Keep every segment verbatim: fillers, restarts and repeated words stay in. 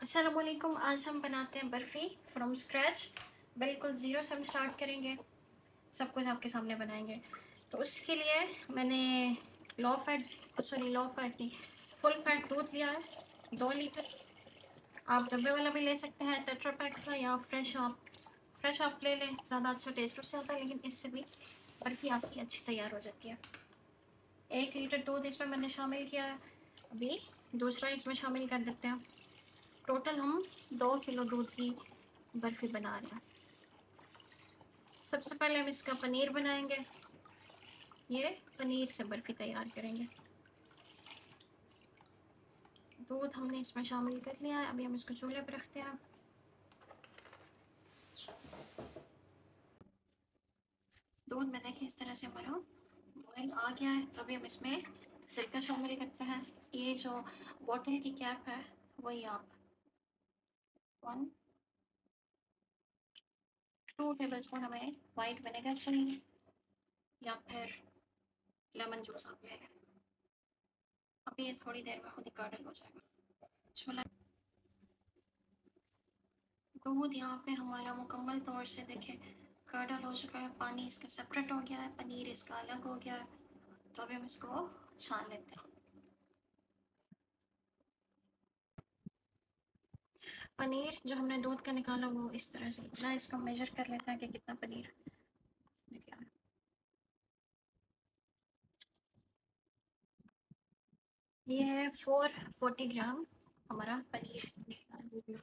अस्सलामुअलैकुम। आज हम बनाते हैं बर्फ़ी फ्रॉम स्क्रैच। बिल्कुल ज़ीरो से हम स्टार्ट करेंगे, सब कुछ आपके सामने बनाएंगे। तो उसके लिए मैंने low fat sorry low fat नहीं फुल फैट दूध लिया है, दो लीटर। आप डब्बे वाला भी ले सकते हैं टेट्रा पैक का, या फ्रेश आप फ्रेश आप ले लें, ज़्यादा अच्छा टेस्ट उससे आता है, लेकिन इससे भी बर्फ़ी आपकी अच्छी तैयार हो जाती है। एक लीटर दूध इसमें मैंने शामिल किया है। अभी दूसरा इसमें शामिल कर देते हैं। टोटल हम दो किलो दूध की बर्फ़ी बना रहे हैं। सबसे पहले हम इसका पनीर बनाएंगे। ये पनीर से बर्फ़ी तैयार करेंगे। दूध हमने इसमें शामिल कर लिया है। अभी हम इसको चूल्हे पर रखते हैं। दूध में देखिए इस तरह से हमारा बॉयल आ गया है। तो अभी हम इसमें सिरका शामिल करते हैं। ये जो बॉटल की कैप है वही आप वन टू टेबल स्पून हमें वाइट विनेगर चाहिए, या फिर लेमन जूस आप ले लें। अभी ये थोड़ी देर में खुद ही गार्डन हो जाएगा। छोला दूध यहाँ पे हमारा मुकम्मल तौर से देखें गाढ़ा हो चुका है। पानी इसका सेपरेट हो गया है, पनीर इसका अलग हो गया है। तो अभी हम इसको छान लेते हैं। पनीर जो हमने दूध का निकाला वो इस तरह से ना, इसको मेजर कर लेते हैं कि कितना पनीर निकला है। ये है फोर फोर्टी ग्राम हमारा पनीर निकला है।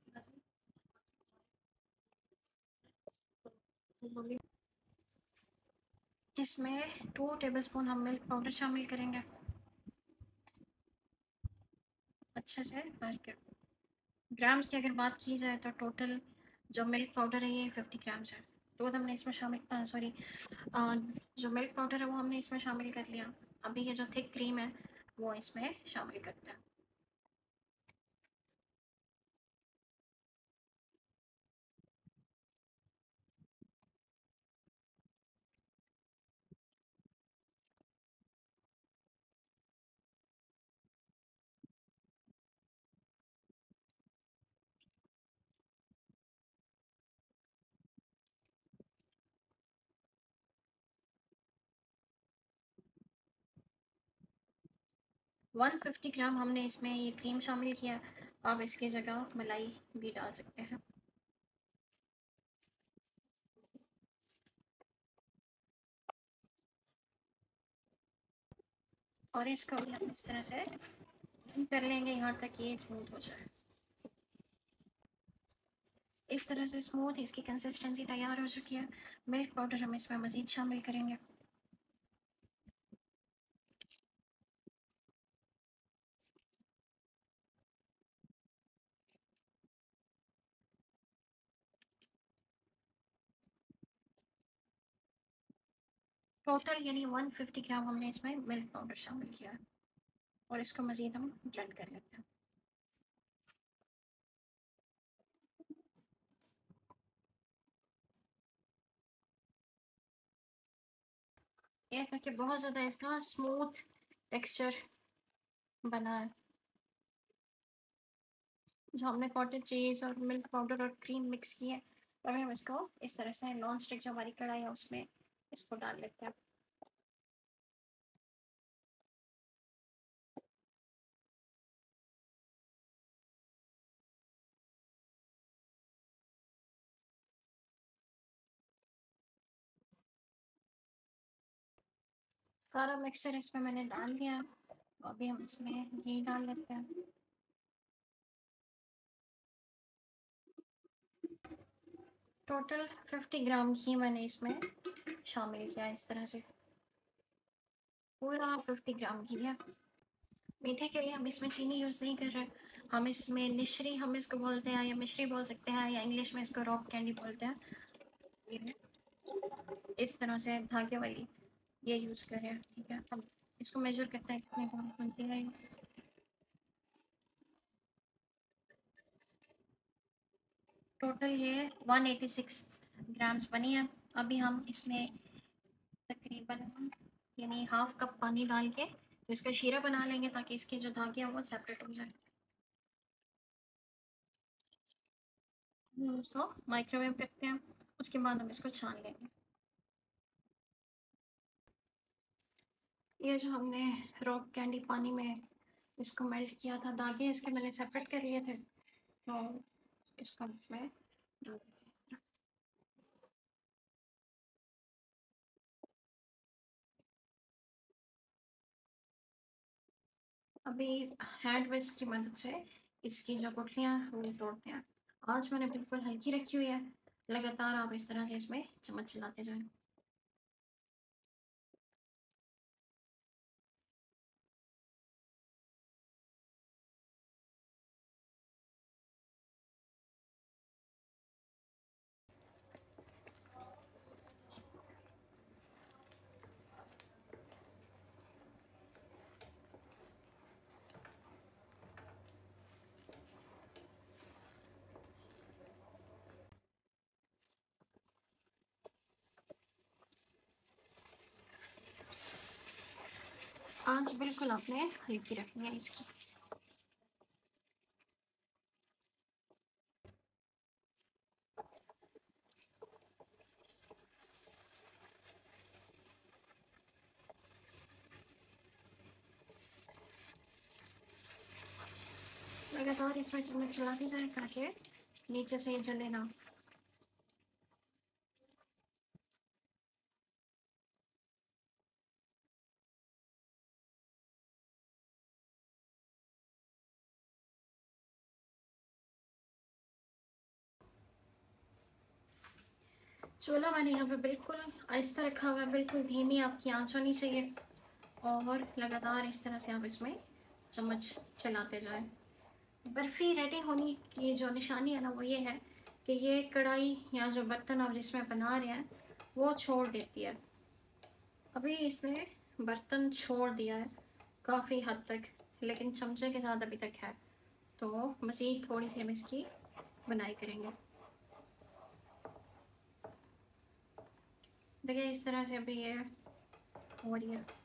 इसमें टू टेबल स्पून हम मिल्क पाउडर शामिल करेंगे, अच्छे से भर के। ग्राम्स की अगर बात की जाए तो टोटल जो मिल्क पाउडर है ये फिफ्टी ग्राम्स है। दूध हमने इसमें शामिल सॉरी जो मिल्क पाउडर है वो हमने इसमें शामिल कर लिया। अभी ये जो थिक क्रीम है वो इसमें शामिल करते हैं। वन फिफ्टी ग्राम हमने इसमें ये क्रीम शामिल किया। आप इसकी जगह मलाई भी डाल सकते हैं। और इसको भी हम इस तरह से कर लेंगे यहाँ तक ये स्मूथ हो जाए। इस तरह से स्मूथ इसकी कंसिस्टेंसी तैयार हो चुकी है। मिल्क पाउडर हम इसमें मज़ीद शामिल करेंगे। टोटल यानी वन फिफ्टी ग्राम हमने इसमें मिल्क पाउडर शामिल किया है। और इसको मज़ीद हम ब्लेंड कर लेते हैं। ये करके बहुत ज़्यादा इसका स्मूथ टेक्सचर बना है। जो हमने कॉटेज चीज़ और मिल्क पाउडर और क्रीम मिक्स की है, तभी हम इसको इस तरह से नॉन स्टिक जो हमारी कढ़ाई है उसमें इसको डाल लेते हैं। सारा मिक्सचर इसमें मैंने डाल दिया। तो अभी हम इसमें घी डाल लेते हैं। टोटल फिफ्टी ग्राम घी मैंने इसमें शामिल किया इस तरह से, पूरा फिफ्टी ग्राम घी है। मीठे के लिए हम इसमें चीनी यूज़ नहीं कर रहे। हम इसमें मिश्री हम इसको बोलते हैं, या मिश्री बोल सकते हैं, या इंग्लिश में इसको रॉक कैंडी बोलते हैं। ये इस तरह से धागे वाली ये यूज़ कर रहे हैं। ठीक है, अब इसको मेजर करते हैं कितने ग्राम बनती है। टोटल ये वन एटी सिक्स ग्राम्स बनी है। अभी हम इसमें तकरीबन यानी हाफ कप पानी डाल के तो इसका शीरा बना लेंगे, ताकि इसके जो धागे हैं वो सेपरेट हो जाए। हम इसको माइक्रोवेव करते हैं, उसके बाद हम इसको छान लेंगे। ये जो हमने रॉक कैंडी पानी में इसको मेल्ट किया था, धागे इसके मैंने सेपरेट कर लिए थे, तो इसको इसमें डाल देते हैं। अभी हैंड विस्क की मदद से इसकी जो गुठलियाँ वो तोड़ते हैं। आँच मैंने बिल्कुल हल्की रखी हुई है, लगातार आप इस तरह से इसमें चम्मच चलाते जाएं। आँच बिल्कुल आपने हल्की रखनी है इसकी। लगातार इसमें चम्मच चलाते जाए ताकि नीचे से जले ना। चूल्हा मैंने यहाँ पे बिल्कुल आहिस्ता रखा हुआ है, बिल्कुल धीमी आपकी आंच होनी चाहिए, और लगातार इस तरह से आप इसमें चम्मच चलाते जाएं। बर्फ़ी रेडी होने की जो निशानी है ना, वो ये है कि ये कढ़ाई या जो बर्तन आप जिसमें बना रहे हैं वो छोड़ देती है। अभी इसने बर्तन छोड़ दिया है काफ़ी हद तक, लेकिन चमचे के साथ अभी तक है, तो मज़ीद थोड़ी सी हम इसकी बनाई करेंगे। देखिए इस तरह से अभी ये हो रही है।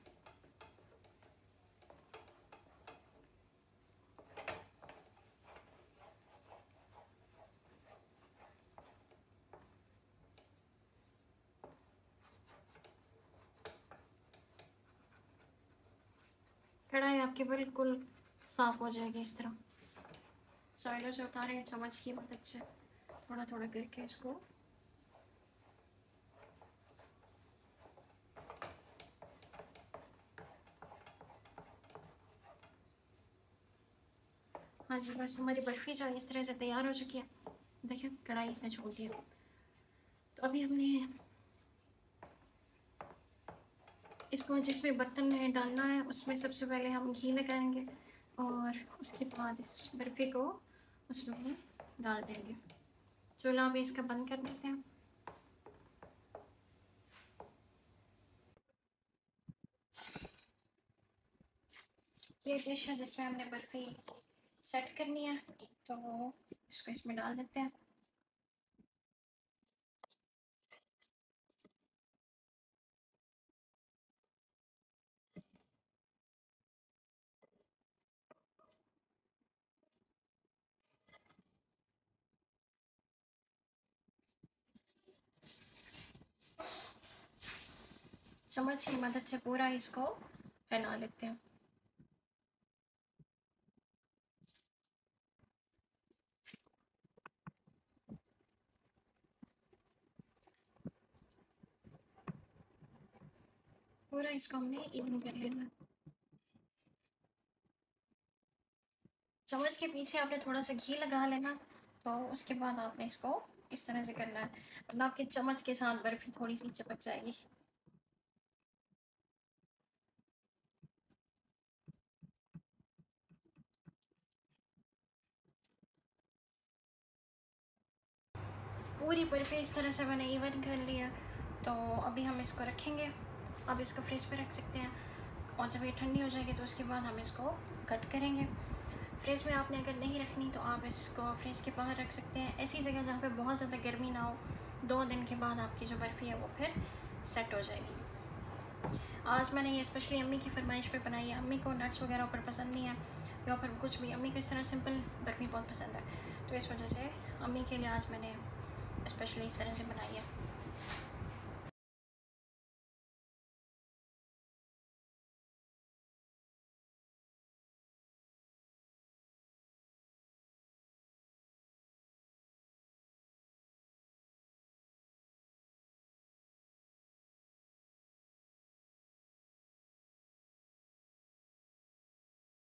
कढ़ाई आपकी बिल्कुल साफ़ हो जाएगी इस तरह। साइडों से उतारें चम्मच की मदद से, थोड़ा थोड़ा करके इसको। हाँ जी, बस हमारी बर्फ़ी जो है इस तरह से तैयार हो चुकी है। देखिए कढ़ाई इसने छोड़ दिया। तो अभी हमने इसको जिसमें बर्तन में डालना है उसमें सबसे पहले हम घी लगाएंगे, और उसके बाद इस बर्फ़ी को उसमें डाल देंगे। चूल्हा अभी इसका बंद कर देते हैं। ये डिश है जिसमें हमने बर्फ़ी सेट करनी है, तो इसको इसमें डाल देते हैं। चम्मच की मदद से पूरा इसको फैला लेते हैं। पूरा इसको हमने इवन कर लेना है। चम्मच के पीछे आपने थोड़ा सा घी लगा लेना, तो उसके बाद आपने इसको इस तरह से करना है, वरना आपके चम्मच के साथ बर्फ़ी थोड़ी सी चिपक जाएगी। पूरी बर्फ़ी इस तरह से मैंने इवन कर लिया, तो अभी हम इसको रखेंगे। अब इसको फ्रिज पे रख सकते हैं, और जब ये ठंडी हो जाएगी तो उसके बाद हम इसको कट करेंगे। फ्रिज में आपने अगर नहीं रखनी तो आप इसको फ्रिज के बाहर रख सकते हैं, ऐसी जगह जहाँ पे बहुत ज़्यादा गर्मी ना हो। दो दिन के बाद आपकी जो बर्फ़ी है वो फिर सेट हो जाएगी। आज मैंने ये स्पेशली अम्मी की फरमाइश पे बनाई है। अम्मी को नट्स वगैरह ऊपर पसंद नहीं है, या फिर कुछ भी। अम्मी को इस तरह सिंपल बर्फ़ी बहुत पसंद है, तो इस वजह से अम्मी के लिए आज मैंने स्पेशली इस तरह से बनाई है।